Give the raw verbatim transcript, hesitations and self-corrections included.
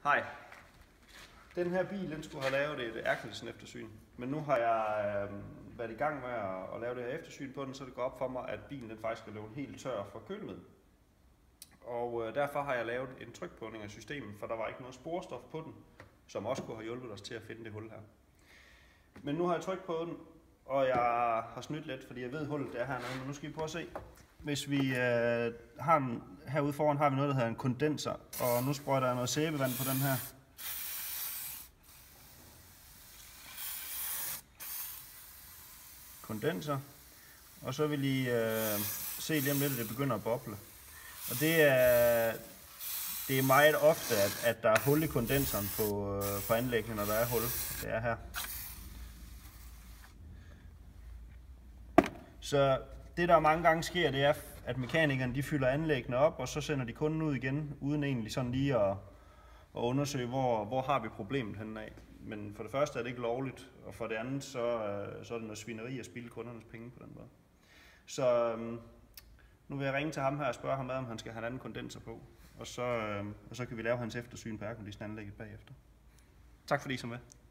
Hej. Den her bil, den skulle have lavet et aircondition eftersyn, men nu har jeg øh, været i gang med at, at lave det her eftersyn på den, så det går op for mig, at bilen den faktisk er løbet helt tør for kølemiddel. Og øh, derfor har jeg lavet en trykprøvning af systemet, for der var ikke noget sporstof på den, som også kunne have hjulpet os til at finde det hul her. Men nu har jeg trykt på den, og jeg har snydt lidt, fordi jeg ved hullet det er hernede, men nu skal vi prøve at se. Hvis vi øh, har en, herude foran har vi noget, der hedder en kondenser, og nu sprøjter jeg noget sæbevand på den her. Kondenser, og så vil I øh, se lige om lidt, at det begynder at boble. Og det er, det er meget ofte, at, at der er hul i kondenseren på, øh, på anlæggene, når der er hul. Det er her. Så det der mange gange sker, det er, at mekanikerne de fylder anlæggene op, og så sender de kunden ud igen, uden egentlig sådan lige at, at undersøge, hvor, hvor har vi problemet henne af. Men for det første er det ikke lovligt, og for det andet, så, så er det noget svineri at spilde kundernes penge på den måde. Så øhm, nu vil jeg ringe til ham her og spørge ham, om han skal have en anden kondenser på, og så, øhm, og så kan vi lave hans eftersyn på airconditionanlægget bagefter. Tak fordi I så med.